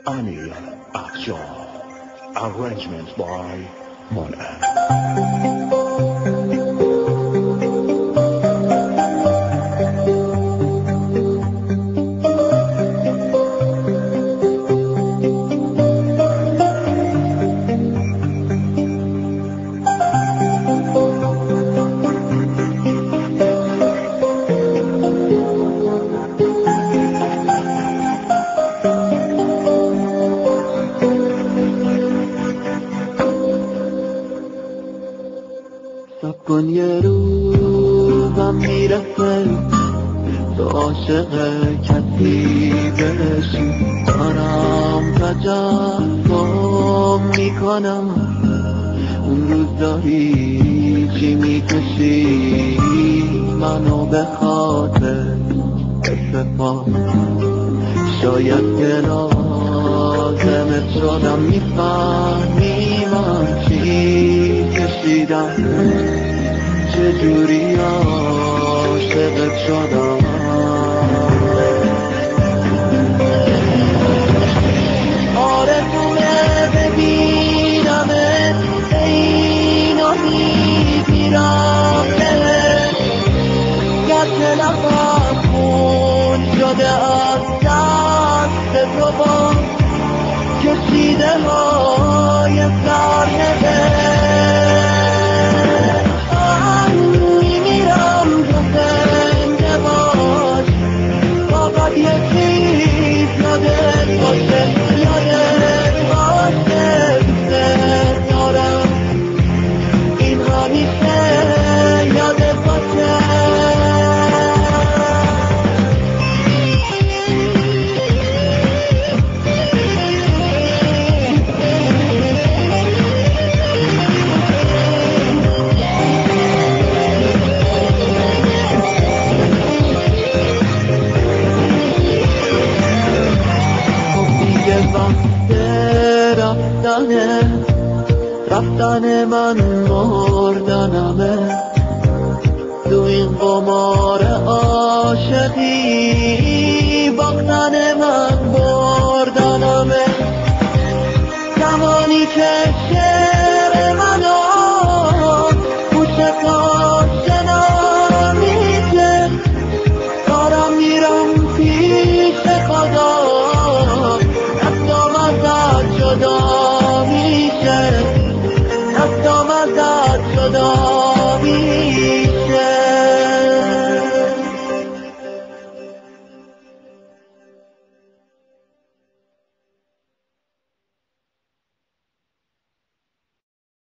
Annie Akshar. Arrangements by Monet. سب کن یه روزم میرسه تو عاشق کسی بشی دارم تجسم میکنم اون روز داری چی میکشی منو به خاطر استفا شاید که لازمت شدم میفهمی من چی کشیدم چجوری عاشقت شدم آرزومه ببینمت اینو میگیرم بهت گرچه لبم خون شده از دست تو با کشیده های سرنوشت میمیرم تو زنده باش فقط یه چیز یادت باشه یادت باشه دوست دارم این همیشه یادت باشه رفتن من مردنمه تو این قمار عاشقی باختن من بردنمه زمانی که